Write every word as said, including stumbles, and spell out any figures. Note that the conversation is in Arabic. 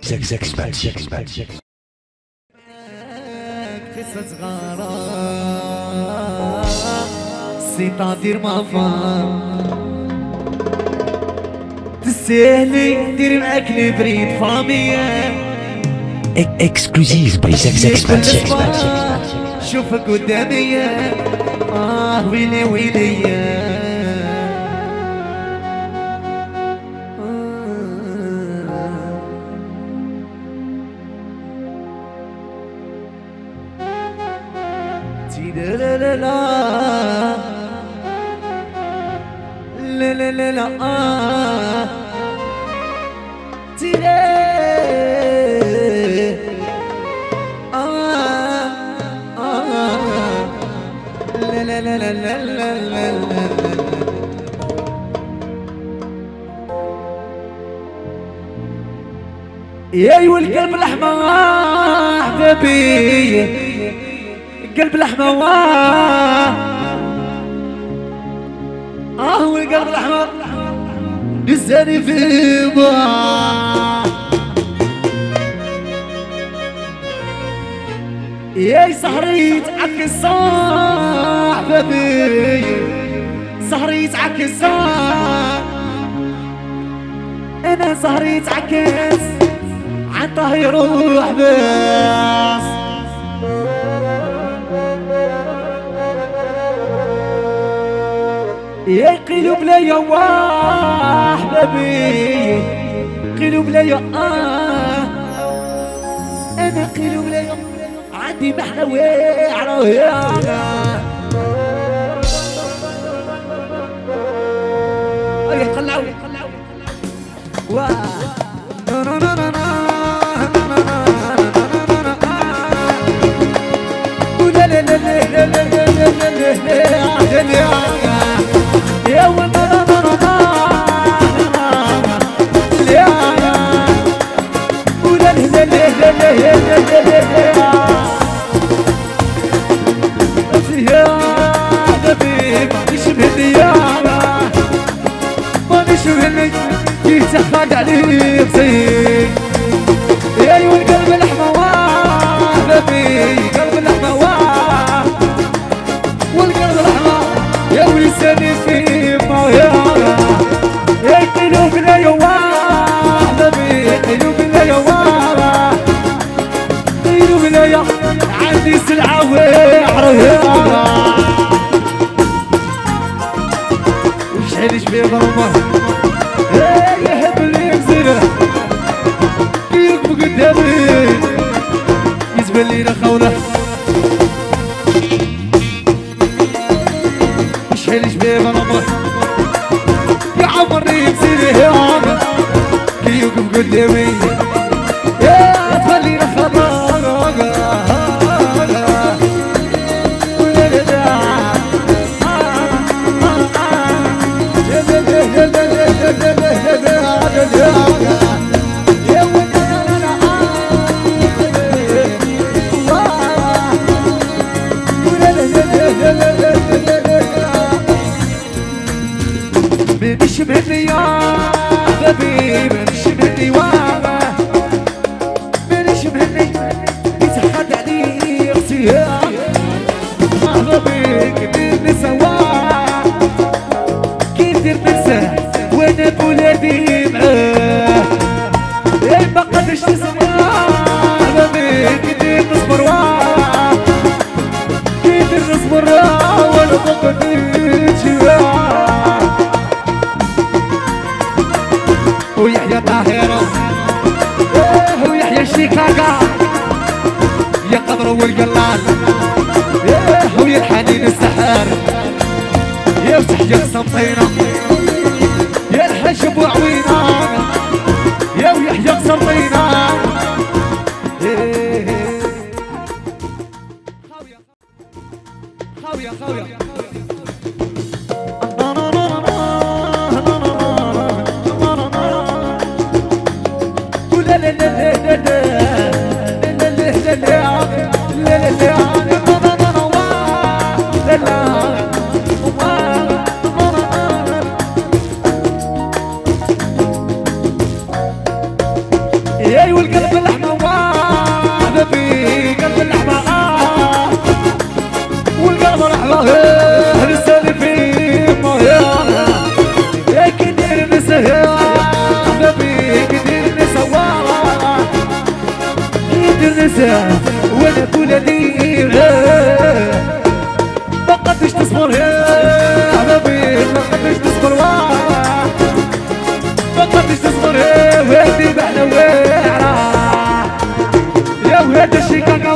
قصة صغارة سيطادير ما فهم تسهلي دير معاك البريد فامية اكسكلوزيف باي زكزكسبات. شوفك قدامي اه ويلي ويلي لا لا لا لا لا لا لا آه تيري آه آه لا لا لا لا لا لا لا يا ايوا القلب الاحمر حبيبي قلب الأحمر واه آه هو القلب الأحمر لساني في ضاع ياي سهريت عكس حبيبي سهريت عكس أنا سهريت عكس عن طهي روح بس يا قلوب لا يا حبابي قلوب لا يا آه أنا قلوب لا يا عندي محنة واعرة يا أي قلعوا واه لا لا لا لا لا لا لا لا يا ولد يا ولا لا لا لا يا حبيبي مانيش بهدي مانيش بهدي يتحاد عليك زين يا ايوا القلب الاحمر حبيبي قلب الاحمر والقلب الاحمر يا ولساني في مويانا يا قلوب لا يوانا قلوب لا يوانا قلوب لا يا عندي سلعة وعريانا وشحال شبيه ضربه يحب اللي يكسره كيف قدامي يزبل لينا خوله شحال شباب رمض يا عمري يكسيني يا عمر كي يوقف قدامي يا تخلينا خضار منش مني يا حبيبي منش مني وانا منش مني يتحدى علي اغتيال حبيبي كدير سوا كي ندير ننساه وانا بولادي معاه يا ما قدرش تسمع حبيبي كدير نصبر واه كدير نصبر وانا ما قدرتش ويحيى طاهر ويحيى شيكاغا يا قدر والقلال ويا الحنين السحار يا وتحيى قسنطينة يا الحاج ابو عوينة يا ويحيى قسنطينة خاوية خاوية هذا الشيكاكا